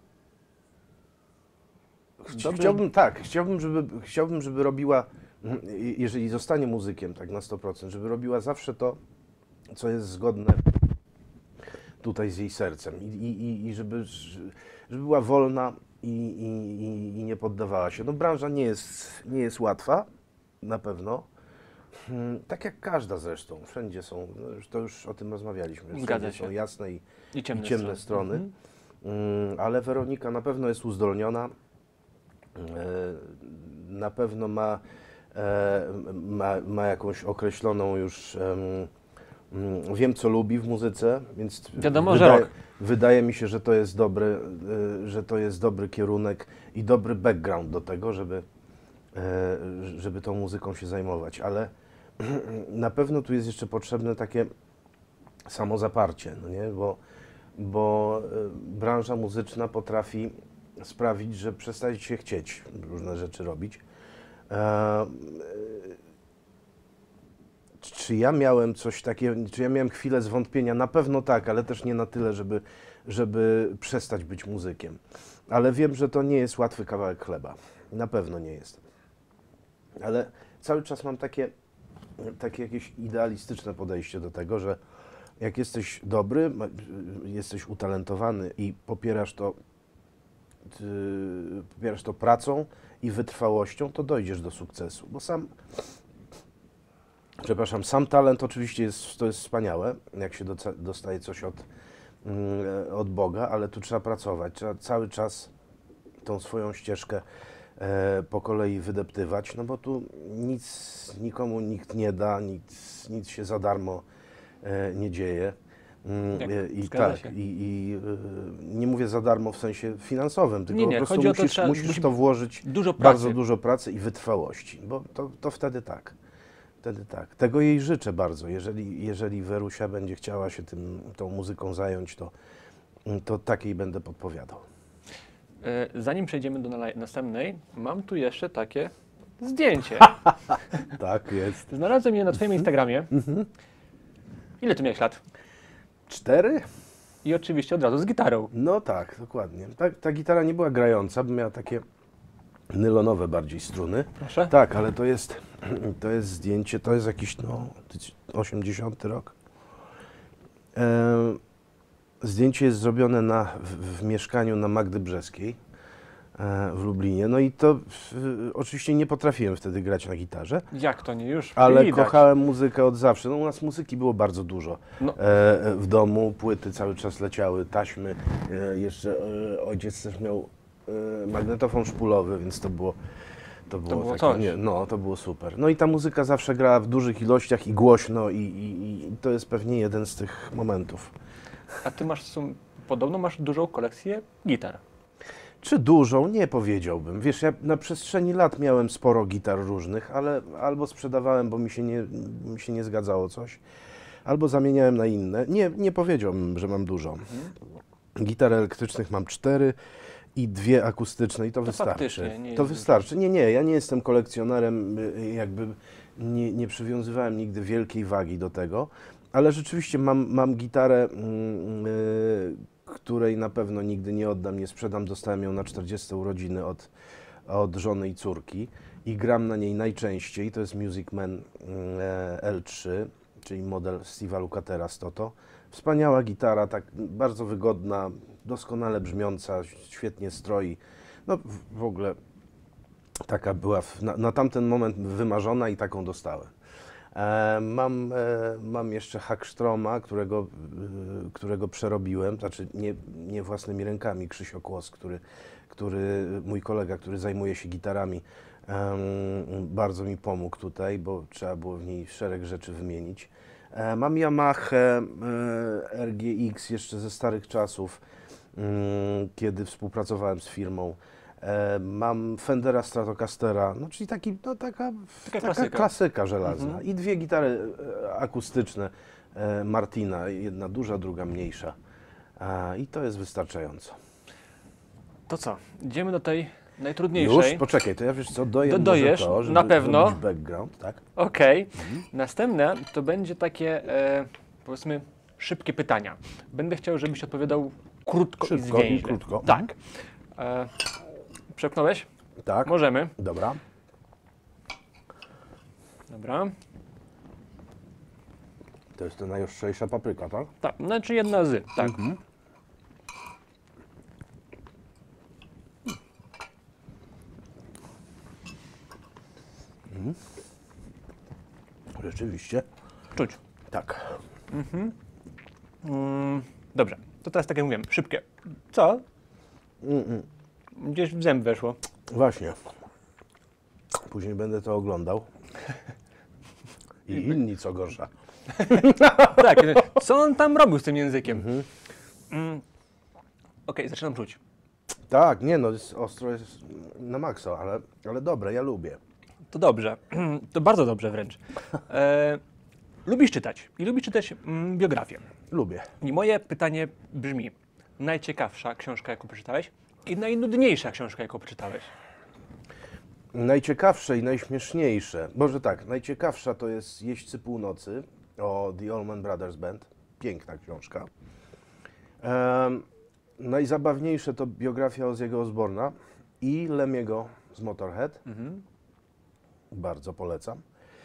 chci- Dobry- chciałbym, tak, chciałbym żeby, chciałbym, żeby robiła, i- jeżeli zostanie muzykiem, tak na sto procent, żeby robiła zawsze to, co jest zgodne tutaj z jej sercem i, i, i żeby, żeby była wolna i, i, i- i nie poddawała się. No branża nie jest, nie jest łatwa, na pewno. Hmm, Tak jak każda zresztą, wszędzie są, no już, to już o tym rozmawialiśmy, Zgadza wszędzie się. są jasne i, I ciemne, i ciemne strony, Mhm. Mm, ale Weronika na pewno jest uzdolniona na pewno ma, e, ma, ma jakąś określoną już, em, mm, wiem co lubi w muzyce, więc Wiadomo, że wydaje, rock. wydaje mi się, że to jest dobry, e, że to jest dobry kierunek i dobry background do tego, żeby, e, żeby tą muzyką się zajmować, ale na pewno tu jest jeszcze potrzebne takie samozaparcie, no nie? Bo, bo e, branża muzyczna potrafi sprawić, że przestaje się chcieć różne rzeczy robić. E, czy ja miałem coś takiego, czy ja miałem chwilę zwątpienia? Na pewno tak, ale też nie na tyle, żeby, żeby przestać być muzykiem. Ale wiem, że to nie jest łatwy kawałek chleba. Na pewno nie jest. Ale cały czas mam takie, takie jakieś idealistyczne podejście do tego, że jak jesteś dobry, ma- jesteś utalentowany i popierasz to, ty, popierasz to pracą i wytrwałością, to dojdziesz do sukcesu. Bo sam, przepraszam, sam talent oczywiście jest, to jest wspaniałe, jak się doca- dostaje coś od, mm, od Boga, ale tu trzeba pracować, trzeba cały czas tą swoją ścieżkę e, po kolei wydeptywać, no bo tu nic nikomu nikt nie da, nic, nic się za darmo e, nie dzieje. Mm, Tak, e, I zgadza tak, się. i, i e, nie mówię za darmo w sensie finansowym, tylko Nie, nie, po prostu chodzi o to, musisz, trzeba- musisz musi to włożyć Dużo pracy. bardzo dużo pracy i wytrwałości, bo to, to wtedy tak. Wtedy tak. Tego jej życzę bardzo. Jeżeli, jeżeli Werusia będzie chciała się tym, tą muzyką zająć, to, to takiej będę podpowiadał. E, Zanim przejdziemy do nalej- następnej, mam tu jeszcze takie zdjęcie. Tak jest. Znalazłem je na twoim Instagramie. Ile ty miałeś lat? Cztery? I oczywiście od razu z gitarą. No tak, dokładnie. Ta, ta gitara nie była grająca, bo miała takie nylonowe bardziej struny. Proszę. Tak, ale to jest, to jest zdjęcie, to jest jakiś no, osiemdziesiąty rok. E, zdjęcie jest zrobione na, w, w mieszkaniu na Magdy Brzeskiej e, w Lublinie. No i to w, oczywiście nie potrafiłem wtedy grać na gitarze, Jak to nie już? ale Widać. kochałem muzykę od zawsze. No, u nas muzyki było bardzo dużo. No. E, w domu płyty cały czas leciały, taśmy. E, jeszcze e, ojciec też miał e, magnetofon szpulowy, więc to było to było, było takie, coś. Nie, no, to było super. No i ta muzyka zawsze grała w dużych ilościach i głośno i, i, i to jest pewnie jeden z tych momentów. A ty masz, sum... podobno masz dużą kolekcję gitar. Czy dużą? Nie powiedziałbym. Wiesz, ja na przestrzeni lat miałem sporo gitar różnych, ale albo sprzedawałem, bo mi się nie, mi się nie zgadzało coś, albo zamieniałem na inne. Nie, nie powiedziałbym, że mam dużo. Gitar elektrycznych mam cztery i dwie akustyczne i to, To wystarczy. faktycznie nie to jest wystarczy. Nie, nie, ja nie jestem kolekcjonerem, y, jakby nie, nie przywiązywałem nigdy wielkiej wagi do tego, ale rzeczywiście mam, mam gitarę, mm, y, której na pewno nigdy nie oddam, nie sprzedam. Dostałem ją na czterdzieste urodziny od, od żony i córki i gram na niej najczęściej. To jest Music Man y, L trzy, czyli model Steve'a Lukatera z Toto. Wspaniała gitara, tak bardzo wygodna, doskonale brzmiąca, świetnie stroi. No w- w ogóle taka była w, na, na tamten moment wymarzona i taką dostałem. E, mam, e, mam jeszcze Hackstroma, którego, y, którego przerobiłem, znaczy nie, nie własnymi rękami, Krzysio Kłos, który, który, mój kolega, który zajmuje się gitarami, em, bardzo mi pomógł tutaj, bo trzeba było w niej szereg rzeczy wymienić. E, mam Yamaha e, R G X jeszcze ze starych czasów, mm, kiedy współpracowałem z firmą. E, mam Fendera Stratocastera, no czyli taki, no, taka, taka klasyka. klasyka żelazna. Mhm. I dwie gitary e, akustyczne e, Martina, jedna duża, druga mniejsza. E, I to jest wystarczająco. To co? Idziemy do tej najtrudniejszej. Już? Poczekaj, to ja wiesz co, dojem Do- może dojesz, to, żeby na pewno. zrobić background, tak? Okej. Mhm. Następne to będzie takie, e, powiedzmy, szybkie pytania. Będę chciał, żebyś odpowiadał krótko Szybko i i zwięźle. krótko. Tak. E, Przepchnąłeś? Tak, Możemy. dobra. Dobra. To jest ta najostrzejsza papryka, tak? Tak, znaczy jedna z. Tak. Mhm. Mhm. Rzeczywiście. Czuć. Tak. Mm, dobrze. To teraz tak jak mówiłem, szybkie. Co? Mm-mm. Gdzieś w zęb weszło. Właśnie. Później będę to oglądał. I inni, co gorsza. Tak, co on tam robił z tym językiem? Mhm. Mm. Okej, zaczynam czuć. Tak, nie no, jest, ostro jest na maksa, ale, ale dobre, ja lubię. To dobrze, to bardzo dobrze wręcz. E, lubisz czytać i lubisz czytać mm, biografię. Lubię. I moje pytanie brzmi, najciekawsza książka, jaką przeczytałeś i najnudniejsza książka, jaką przeczytałeś? Najciekawsze i najśmieszniejsze, może tak, najciekawsza to jest Jeźdźcy Północy o The Allman Brothers Band. Piękna książka. Um, najzabawniejsze to biografia Ozzy'ego Osbourne'a i Lemiego z Motorhead. Mhm. Bardzo polecam.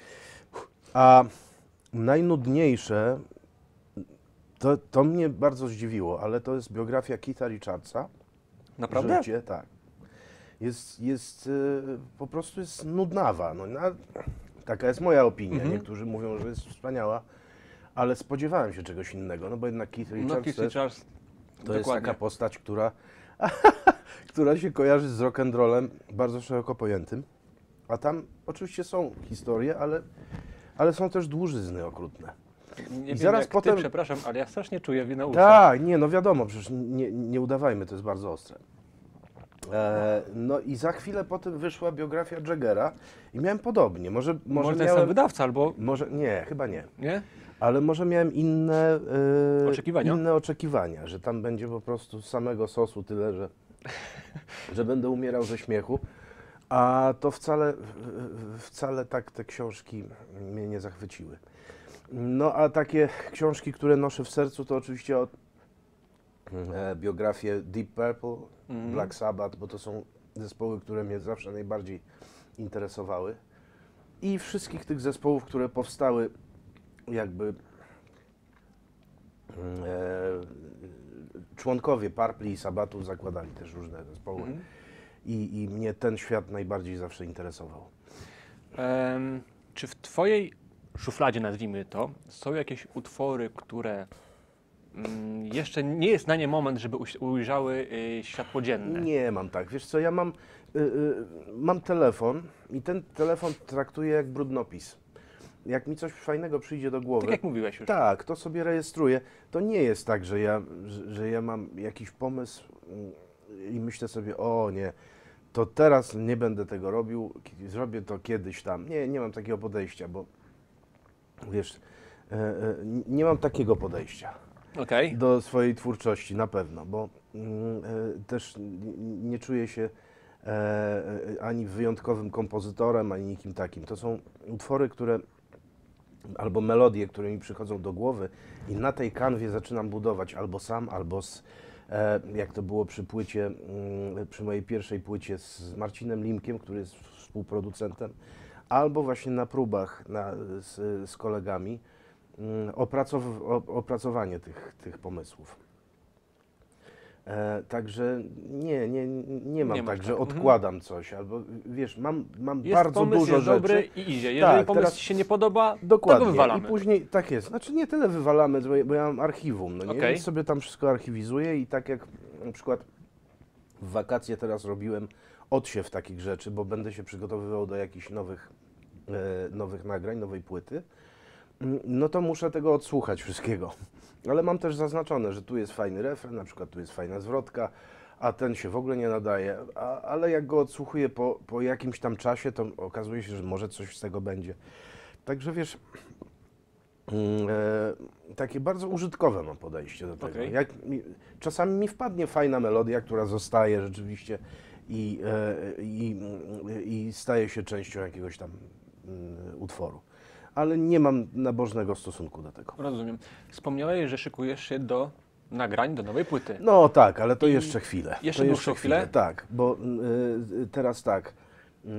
A najnudniejsze, to, to mnie bardzo zdziwiło, ale to jest biografia Keitha Richardsa. Naprawdę? Życie, tak. Jest, jest y, po prostu jest nudnawa. No, na, taka jest moja opinia. Mhm. Niektórzy mówią, że jest wspaniała, ale spodziewałem się czegoś innego, no bo jednak Keith Richards, no, Keith to, jest, Richards to jest taka postać, która, która się kojarzy z rock'n'rollem bardzo szeroko pojętym, a tam oczywiście są historie, ale, ale są też dłużyzny okrutne. Nie I wiem, zaraz jak potem... ty, przepraszam, ale ja strasznie czuję winę uszy. Tak, nie, no wiadomo, przecież nie, nie udawajmy, to jest bardzo ostre. E, no i za chwilę potem wyszła biografia Jaggera i miałem podobnie. Może, może, może ten miałem, sam wydawca, albo... Może, nie, chyba nie. Nie? Ale może miałem inne, e, oczekiwania? inne oczekiwania, że tam będzie po prostu samego sosu tyle, że, że będę umierał ze śmiechu. A to wcale, wcale tak te książki mnie nie zachwyciły. No a takie książki, które noszę w sercu, to oczywiście od, e, biografię Deep Purple, mm. Black Sabbath, bo to są zespoły, które mnie zawsze najbardziej interesowały. I wszystkich tych zespołów, które powstały jakby e, członkowie Purple i Sabbathu zakładali też różne zespoły. Mm. I, I mnie ten świat najbardziej zawsze interesował. Um, czy w twojej szufladzie, nazwijmy to, są jakieś utwory, które mm, jeszcze nie jest na nie moment, żeby ujrzały y, światło dzienne? Nie mam tak. Wiesz co, ja mam, y, y, mam telefon i ten telefon traktuję jak brudnopis. Jak mi coś fajnego przyjdzie do głowy... Tak jak mówiłeś już. Tak, to sobie rejestruję. To nie jest tak, że ja, że, że ja mam jakiś pomysł i myślę sobie, o nie, to teraz nie będę tego robił, zrobię to kiedyś tam. Nie, nie mam takiego podejścia, bo wiesz, e, e, nie mam takiego podejścia okay. do swojej twórczości na pewno, bo mm, e, też nie czuję się e, e, ani wyjątkowym kompozytorem, ani nikim takim. To są utwory, które albo melodie, które mi przychodzą do głowy i na tej kanwie zaczynam budować albo sam, albo z, e, jak to było przy płycie, mm, przy mojej pierwszej płycie z Marcinem Limkiem, który jest współproducentem, albo właśnie na próbach na, z, z kolegami mm, opracow, opracowanie tych, tych pomysłów. E, także nie, nie, nie mam nie tak, tak, że mhm. odkładam coś, albo wiesz, mam, mam jest bardzo pomysł, dużo jest rzeczy. dobry i idzie. Jeżeli tak, pomysł teraz, ci się nie podoba, dokładnie. to go wywalamy. I później tak jest. Znaczy nie tyle wywalamy, bo ja, bo ja mam archiwum, no nie? Okay. Więc sobie tam wszystko archiwizuję i tak jak na przykład w wakacje teraz robiłem odsiew takich rzeczy, bo będę się przygotowywał do jakichś nowych, e, nowych nagrań, nowej płyty, no to muszę tego odsłuchać wszystkiego. Ale mam też zaznaczone, że tu jest fajny refren, na przykład tu jest fajna zwrotka, a ten się w ogóle nie nadaje, a, ale jak go odsłuchuję po, po jakimś tam czasie, to okazuje się, że może coś z tego będzie. Także wiesz, e, takie bardzo użytkowe mam podejście do tego. Okay. Jak mi, czasami mi wpadnie fajna melodia, która zostaje rzeczywiście i, e, i, i staje się częścią jakiegoś tam mm, utworu. Ale nie mam nabożnego stosunku do tego. Rozumiem. Wspomniałeś, że szykujesz się do nagrań, do nowej płyty. No tak, ale to jeszcze chwilę. Jeszcze to dłuższą chwilę? chwilę? Tak, bo y, teraz tak, y,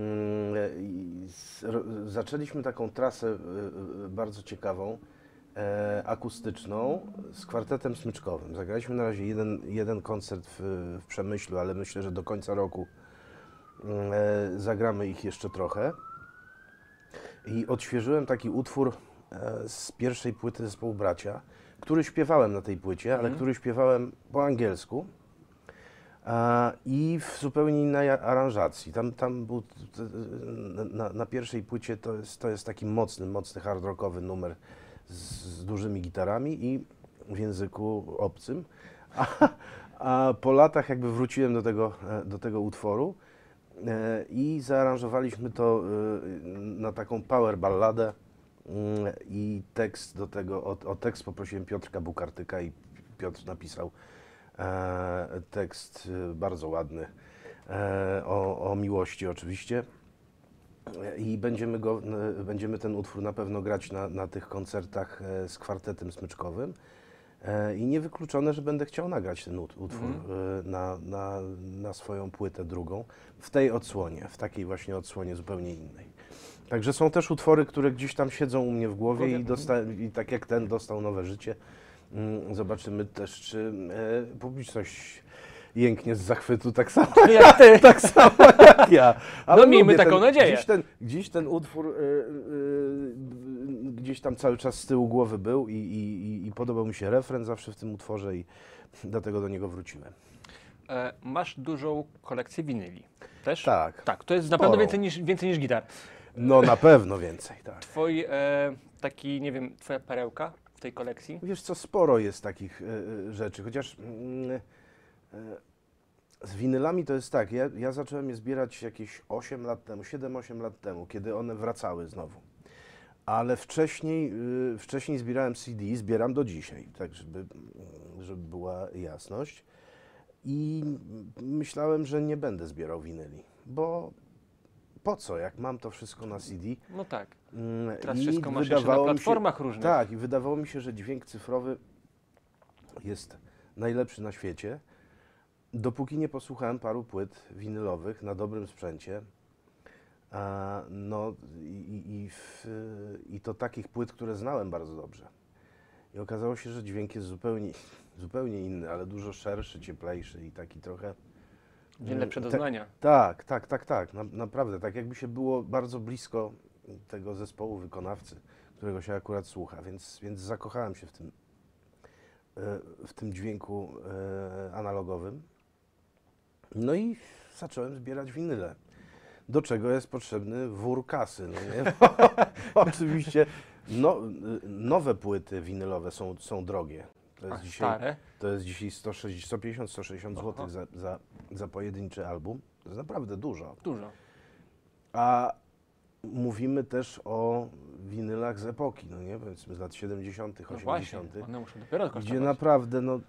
y, zaczęliśmy taką trasę y, y, bardzo ciekawą, y, akustyczną z kwartetem smyczkowym. Zagraliśmy na razie jeden, jeden koncert w, w Przemyślu, ale myślę, że do końca roku y, zagramy ich jeszcze trochę. I odświeżyłem taki utwór e, z pierwszej płyty zespołu Bracia, który śpiewałem na tej płycie, ale mm. który śpiewałem po angielsku. A, I w zupełnie innej a- aranżacji. Tam, tam był t- t- na, na pierwszej płycie to jest, to jest taki mocny, mocny hard rockowy numer z, z dużymi gitarami i w języku obcym. A, a po latach jakby wróciłem do tego, e, do tego utworu e, i zaaranżowaliśmy to e, na taką power balladę mm, i tekst do tego, o, o tekst poprosiłem Piotrka Bukartyka i Piotr napisał E, tekst e, bardzo ładny e, o, o miłości oczywiście. E, I będziemy, go, e, będziemy ten utwór na pewno grać na, na tych koncertach e, z kwartetem smyczkowym. E, I niewykluczone, że będę chciał nagrać ten ut- utwór Mhm. e, na, na, na swoją płytę drugą, w tej odsłonie, w takiej właśnie odsłonie zupełnie innej. Także są też utwory, które gdzieś tam siedzą u mnie w głowie Głowie, i, dosta- i tak jak ten dostał nowe życie. Mm, Zobaczymy też, czy e, publiczność jęknie z zachwytu tak samo, Jak ty. tak samo jak ja. No, miejmy lubię taką ten, nadzieję. Gdzieś ten, gdzieś ten utwór e, e, gdzieś tam cały czas z tyłu głowy był i, i, i- i podobał mi się refren zawsze w tym utworze i dlatego do niego wróciłem. E, masz dużą kolekcję winyli. Też? Tak. Tak, to jest na Sporo. pewno więcej niż, więcej niż gitar. No na pewno więcej, tak. Twój e, taki, nie wiem, twoja perełka w tej kolekcji? Wiesz co, sporo jest takich e, e, rzeczy, chociaż mm, e, z winylami to jest tak, ja, ja zacząłem je zbierać jakieś osiem lat temu, siedem osiem lat temu, kiedy one wracały znowu. Ale wcześniej, y, wcześniej zbierałem C D, zbieram do dzisiaj, tak żeby, żeby była jasność. I myślałem, że nie będę zbierał winyli, bo po co, jak mam to wszystko na C D. No tak. Mm, Teraz i wszystko masz jeszcze na wydawało mi się- platformach różnych. Tak, i wydawało mi się, że dźwięk cyfrowy jest najlepszy na świecie, dopóki nie posłuchałem paru płyt winylowych na dobrym sprzęcie. A, no i, i, w, i to takich płyt, które znałem bardzo dobrze. I okazało się, że dźwięk jest zupełnie, zupełnie inny, ale dużo szerszy, cieplejszy i taki trochę... Dzień lepsze Te- doznania. Tak, tak, tak, tak, na, naprawdę, tak jakby się było bardzo blisko tego zespołu wykonawcy, którego się akurat słucha, więc, więc zakochałem się w tym, e, w tym dźwięku e, analogowym. No i zacząłem zbierać winyle, do czego jest potrzebny wór kasy, no nie? Oczywiście no, nowe płyty winylowe są, są drogie. To jest A dzisiaj, stare? to jest dzisiaj sto sześćdziesiąt, sto pięćdziesiąt, sto sześćdziesiąt Aha. zł za, za, za pojedynczy album. To jest naprawdę dużo. Dużo. A mówimy też o winylach z epoki, no nie? Powiedzmy z lat siedemdziesiątych, No właśnie, osiemdziesiątych. one muszą dopiero kosztować. Gdzie naprawdę, no,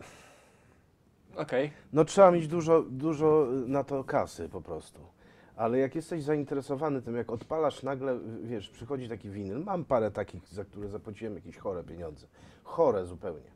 Okej. no trzeba mieć dużo, dużo na to kasy po prostu. Ale jak jesteś zainteresowany tym, jak odpalasz nagle, wiesz, przychodzi taki winyl, mam parę takich, za które zapłaciłem jakieś chore pieniądze. Chore zupełnie.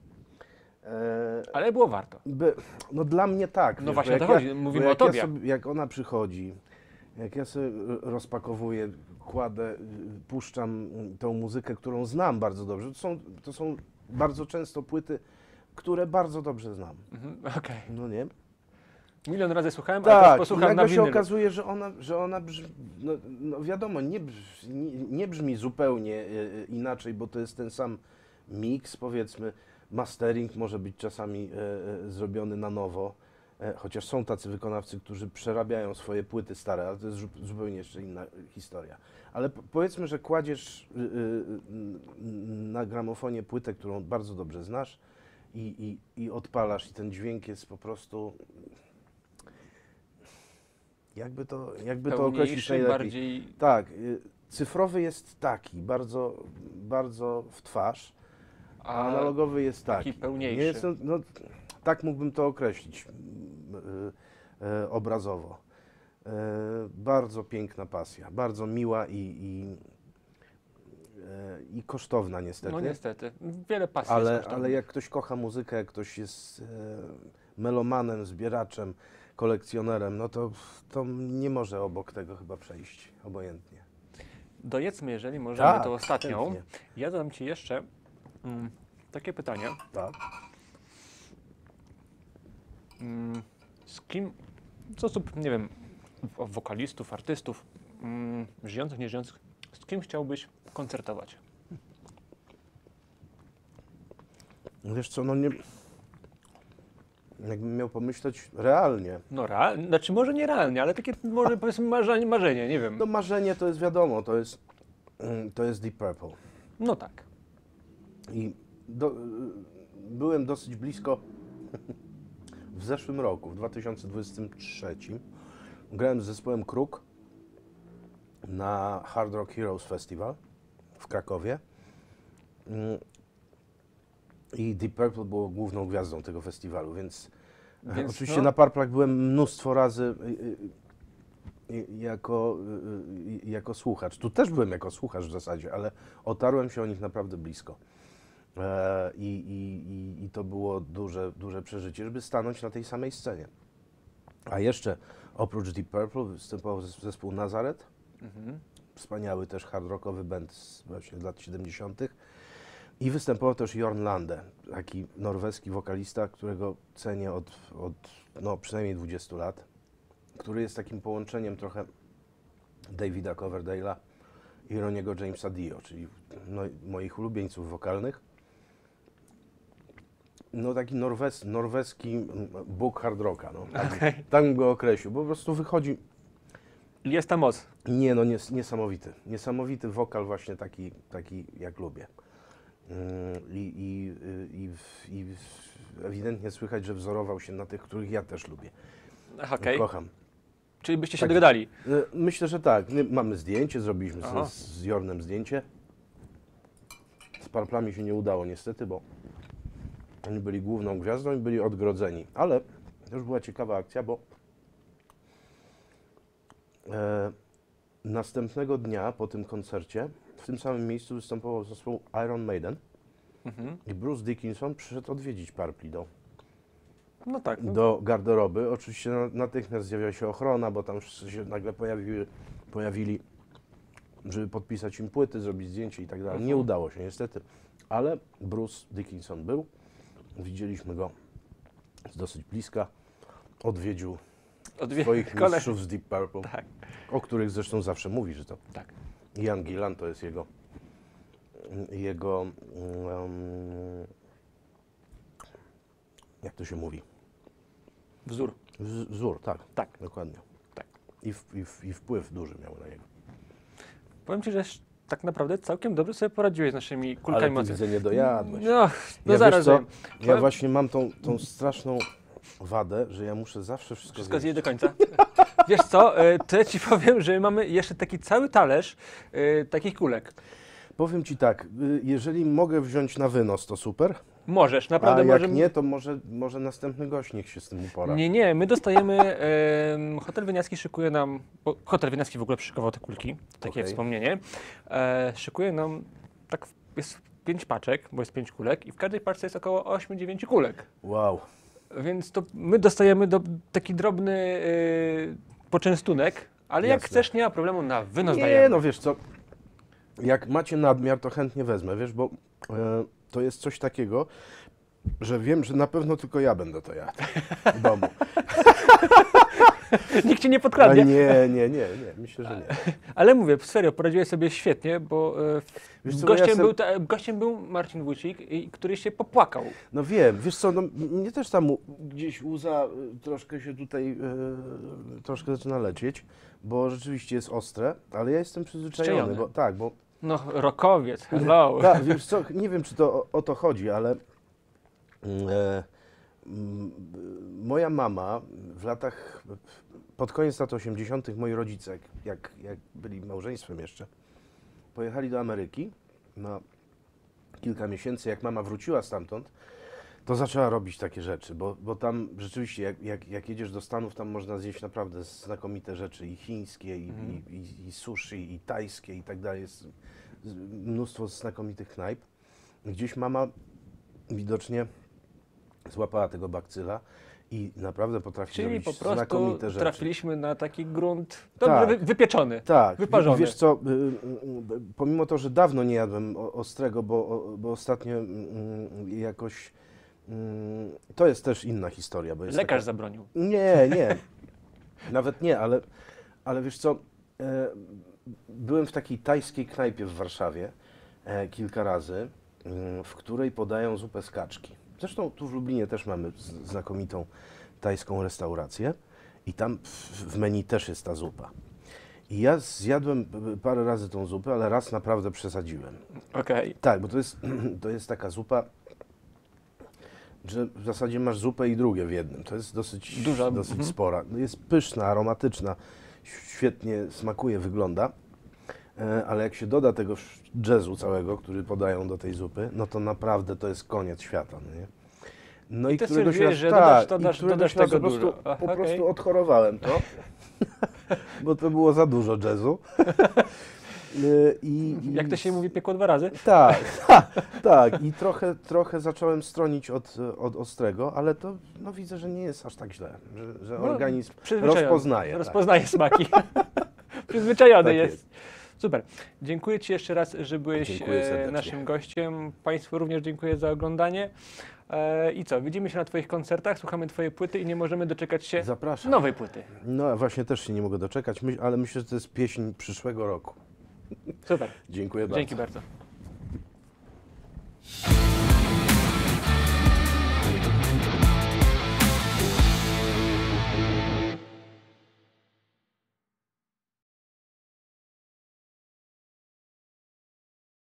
E, Ale było warto. By, no dla mnie tak. No wiesz, właśnie bo o to jak chodzi, ja, mówimy bo o jak ja tobie. sobie, jak ona przychodzi, jak ja sobie rozpakowuję, kładę, y, puszczam y, tą muzykę, którą znam bardzo dobrze. To są, to są bardzo często płyty, które bardzo dobrze znam. Mhm, okej. No nie? Milion razy słuchałem, ale teraz Tak, i posłucham na nagle się winylu. okazuje, że ona, że ona brzmi, no, no wiadomo, nie brzmi, nie, nie brzmi zupełnie e, e, inaczej, bo to jest ten sam miks, powiedzmy, mastering może być czasami e, e, zrobiony na nowo, e, chociaż są tacy wykonawcy, którzy przerabiają swoje płyty stare, ale to jest zu- zupełnie jeszcze inna historia. Ale po- powiedzmy, że kładziesz y, y, y, na gramofonie płytę, którą bardzo dobrze znasz i, i, i odpalasz i ten dźwięk jest po prostu... Jakby to, jakby to określić Pełniejszy, najlepiej? bardziej... Tak, y, cyfrowy jest taki, bardzo, bardzo w twarz, a A analogowy jest taki. taki pełniejszy. Nie jest, no, tak mógłbym to określić y, y, obrazowo. Y, bardzo piękna pasja, bardzo miła i, i, y, i kosztowna niestety. No niestety. Wiele pasji Ale, jest ale kosztownych. jak ktoś kocha muzykę, jak ktoś jest e, melomanem, zbieraczem, kolekcjonerem, no to, to nie może obok tego chyba przejść obojętnie. Dojedzmy, jeżeli możemy, Tak, to ostatnią. chętnie. Ja zadam Ci jeszcze mm, takie pytanie. Tak. Mm, z kim, z osób, nie wiem, w- wokalistów, artystów, mm, żyjących, nieżyjących, z kim chciałbyś koncertować? Wiesz co, no nie, jakbym miał pomyśleć realnie. No, real, znaczy może nie realnie, ale takie może powiedzmy marzenie, marzenie, nie wiem. No marzenie to jest wiadomo, to jest, mm, to jest Deep Purple. No tak. I do, y, byłem dosyć blisko w zeszłym roku, w dwa tysiące dwudziestym trzecim. Grałem z zespołem Kruk na Hard Rock Heroes Festival w Krakowie. Mm, I Deep Purple było główną gwiazdą tego festiwalu, więc, e, Więc oczywiście no. na Purple'ach byłem mnóstwo razy y, y, y, jako, y, y, jako słuchacz. Tu też byłem jako słuchacz w zasadzie, ale otarłem się o nich naprawdę blisko. E, i, i, i, I to było duże, duże przeżycie, żeby stanąć na tej samej scenie. A jeszcze oprócz Deep Purple występował zes- zespół Nazareth, Mhm. wspaniały też hard rockowy band z właśnie lat siedemdziesiątych. I występował też Jorn Lande, taki norweski wokalista, którego cenię od, od no, przynajmniej dwudziestu lat, który jest takim połączeniem trochę Davida Coverdale'a i Roniego Jamesa Dio, czyli no, moich ulubieńców wokalnych. No taki norwes, norweski mm, bóg hard rocka, no. Tak, Okej. tak bym go określił, bo po prostu wychodzi, Jest ta moc. nie no, nies, niesamowity, niesamowity wokal właśnie taki, taki jak lubię. Yy, I, i, i, w- i w- ewidentnie słychać, że wzorował się na tych, których ja też lubię, Okej. kocham. Czyli byście się Tak. dogadali. Yy, Myślę, że tak. My mamy zdjęcie, zrobiliśmy Aha. z, z Jornem zdjęcie. Z Purplami się nie udało niestety, bo oni byli główną gwiazdą i byli odgrodzeni. Ale to już była ciekawa akcja, bo e, następnego dnia po tym koncercie w tym samym miejscu występował zespół Iron Maiden Mhm. i Bruce Dickinson przyszedł odwiedzić Purpli do, No tak. No. do garderoby. Oczywiście na- natychmiast zjawiła się ochrona, bo tam wszyscy się nagle pojawiły, pojawili, żeby podpisać im płyty, zrobić zdjęcie i tak dalej. Nie Mhm. udało się niestety, ale Bruce Dickinson był. Widzieliśmy go z dosyć bliska. Odwiedził Odwie... swoich kole- mistrzów z Deep Purple, Tak, o których zresztą zawsze mówi, że to tak. Ian Gillan to jest jego, jego um, jak to się mówi? Wzór. Wz- Wzór, tak, Tak. dokładnie. Tak. I, w, i, w, I wpływ duży miał na niego. Powiem Ci, że sz- tak naprawdę całkiem dobrze sobie poradziłeś z naszymi Ale kulkami ty mocy. widzę, nie dojadłeś. No, no Ja, zaraz. wiesz co, wiem. ja Powiem- właśnie mam tą, tą straszną wadę, że ja muszę zawsze wszystko, Wszystko zjeść. zjeść do końca. Wiesz co, e, to ja Ci powiem, że mamy jeszcze taki cały talerz e, takich kulek. Powiem Ci tak, y, jeżeli mogę wziąć na wynos, to super, Możesz, a naprawdę jak możemy. nie, to może, może następny gość niech się z tym upora. Nie, nie, my dostajemy, em, Hotel Wieniawski szykuje nam, bo Hotel Wieniawski w ogóle przyszykował te kulki, takie Okej. wspomnienie, e, szykuje nam, tak jest pięć paczek, bo jest pięć kulek i w każdej paczce jest około osiem dziewięć kulek, Wow. więc to my dostajemy do, taki drobny e, poczęstunek, ale jak Jasne. chcesz, nie ma problemu, na wynos Nie, dajemy. no wiesz co, jak macie nadmiar, to chętnie wezmę, wiesz, bo e, to jest coś takiego, że wiem, że na pewno tylko ja będę to jadł w domu. Nikt Cię nie A podkradnie, nie, nie, nie, nie, myślę, że nie. ale mówię, serio, poradziłeś sobie świetnie, bo e, Wiesz co, bo ja gościem, sem- był ta, gościem był Marcin Wójcik, i- który się popłakał. No wiem, wiesz co, no, m- mnie też tam u- gdzieś łza y, troszkę się tutaj, y, troszkę zaczyna lecieć, bo rzeczywiście jest ostre, ale ja jestem przyzwyczajony, Szczejony. bo tak, bo No, rokowiec, hello. tak, wiesz co, nie wiem, czy to o, o to chodzi, ale mm, e, mm, moja mama w latach, pod koniec lat osiemdziesiątych moi rodzice, jak, jak, jak byli małżeństwem jeszcze, pojechali do Ameryki na kilka miesięcy. Jak mama wróciła stamtąd, to zaczęła robić takie rzeczy, bo, bo tam rzeczywiście, jak, jak, jak jedziesz do Stanów, tam można zjeść naprawdę znakomite rzeczy, i chińskie, i, Mhm. i, i, i sushi, i tajskie, i tak dalej. Jest z- mnóstwo znakomitych knajp. Gdzieś mama widocznie złapała tego bakcyla i naprawdę potrafi Czyli robić po prostu znakomite rzeczy. trafiliśmy na taki grunt dobrze Tak. wy, wypieczony. Tak, Wyparzony. wiesz co, y, y, y, pomimo to, że dawno nie jadłem o- ostrego, bo, o- bo ostatnio y, y, jakoś, y, to jest też inna historia. Bo jest Lekarz taka... zabronił. Nie, nie, nawet nie, ale, ale wiesz co, e, byłem w takiej tajskiej knajpie w Warszawie e, kilka razy, y, w której podają zupę z kaczki. Zresztą tu w Lublinie też mamy z- znakomitą tajską restaurację i tam w- w menu też jest ta zupa. I ja zjadłem p- parę razy tą zupę, ale raz naprawdę przesadziłem. Okej. Tak, bo to jest, to jest taka zupa, że w zasadzie masz zupę i drugie w jednym. To jest dosyć, Duża, dosyć mhm. spora. No jest pyszna, aromatyczna, świetnie smakuje, wygląda. E, Ale jak się doda tego sz- jazzu całego, który podają do tej zupy, no to naprawdę to jest koniec świata. No nie? No I ty któregoś stwierdziłeś, raz- że tak, dodasz- dodasz- i któregoś dodasz razu tego po prostu, dużo. Aha, po okej. prostu odchorowałem to, bo to było za dużo jazzu. E, I, i, Jak to się mówi, piekło dwa razy? tak, tak, tak. I trochę, trochę zacząłem stronić od, od ostrego, ale to no, widzę, że nie jest aż tak źle, że, że No, organizm Przyzwyczajony. rozpoznaje. tak. Rozpoznaje smaki. Przyzwyczajony Tak jest. jest. Super. Dziękuję Ci jeszcze raz, że byłeś Dziękuję e, serdecznie. naszym gościem. Państwu również dziękuję za oglądanie. E, I co, widzimy się na Twoich koncertach, słuchamy Twojej płyty i nie możemy doczekać się Zapraszam. nowej płyty. No a właśnie też się nie mogę doczekać, my, ale myślę, że to jest pieśń przyszłego roku. Super. Dziękuję bardzo. Dzięki bardzo.